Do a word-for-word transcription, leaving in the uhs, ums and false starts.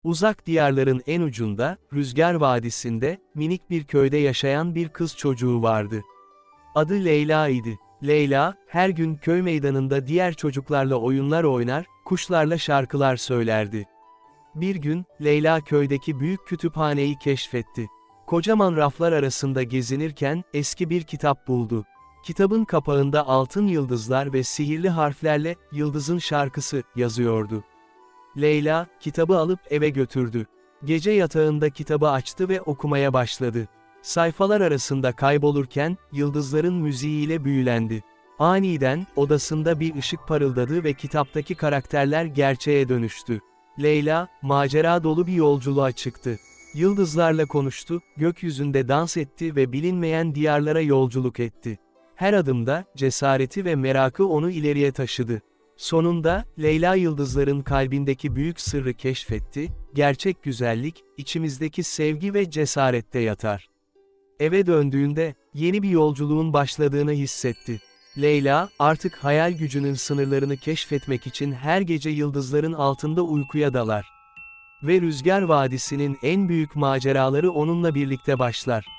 Uzak diyarların en ucunda, Rüzgar Vadisi'nde, minik bir köyde yaşayan bir kız çocuğu vardı. Adı Leyla idi. Leyla, her gün köy meydanında diğer çocuklarla oyunlar oynar, kuşlarla şarkılar söylerdi. Bir gün, Leyla köydeki büyük kütüphaneyi keşfetti. Kocaman raflar arasında gezinirken, eski bir kitap buldu. Kitabın kapağında altın yıldızlar ve sihirli harflerle, "Yıldızın Şarkısı" yazıyordu. Leyla, kitabı alıp eve götürdü. Gece yatağında kitabı açtı ve okumaya başladı. Sayfalar arasında kaybolurken, yıldızların müziğiyle büyülendi. Aniden, odasında bir ışık parıldadı ve kitaptaki karakterler gerçeğe dönüştü. Leyla, macera dolu bir yolculuğa çıktı. Yıldızlarla konuştu, gökyüzünde dans etti ve bilinmeyen diyarlara yolculuk etti. Her adımda, cesareti ve merakı onu ileriye taşıdı. Sonunda, Leyla yıldızların kalbindeki büyük sırrı keşfetti, gerçek güzellik, içimizdeki sevgi ve cesarette yatar. Eve döndüğünde, yeni bir yolculuğun başladığını hissetti. Leyla, artık hayal gücünün sınırlarını keşfetmek için her gece yıldızların altında uykuya dalar. Ve Rüzgar Vadisi'nin en büyük maceraları onunla birlikte başlar.